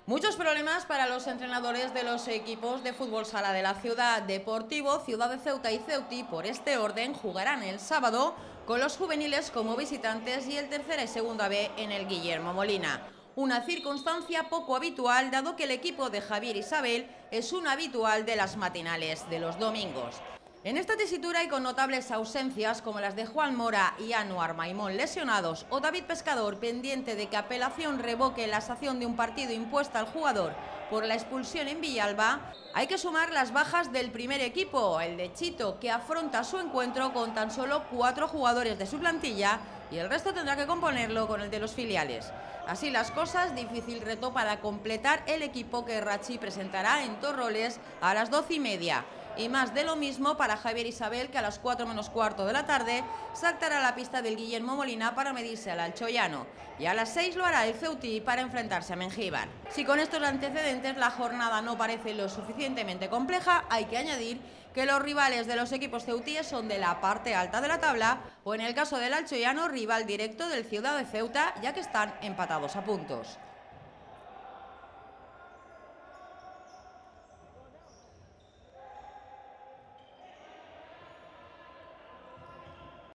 Muchos problemas para los entrenadores de los equipos de fútbol sala de la ciudad. Deportivo, Ciudad de Ceuta y Ceuti, por este orden, jugarán el sábado con los juveniles como visitantes y el tercera y segunda B en el Guillermo Molina. Una circunstancia poco habitual, dado que el equipo de Javier Isabel es un habitual de las matinales de los domingos. En esta tesitura y con notables ausencias como las de Juan Mora y Anuar Maimón lesionados o David Pescador pendiente de que apelación revoque la sanción de un partido impuesta al jugador por la expulsión en Villalba, hay que sumar las bajas del primer equipo, el de Chito, que afronta su encuentro con tan solo 4 jugadores de su plantilla y el resto tendrá que componerlo con el de los filiales. Así las cosas, difícil reto para completar el equipo que Rachi presentará en Torroles a las 12:30. Y más de lo mismo para Javier Isabel, que a las 4 menos cuarto de la tarde saltará a la pista del Guillermo Molina para medirse al Alchoyano. Y a las 6 lo hará el Ceutí para enfrentarse a Mengíbar. Si con estos antecedentes la jornada no parece lo suficientemente compleja, hay que añadir que los rivales de los equipos ceutíes son de la parte alta de la tabla o, en el caso del Alchoyano, rival directo del Ciudad de Ceuta, ya que están empatados a puntos.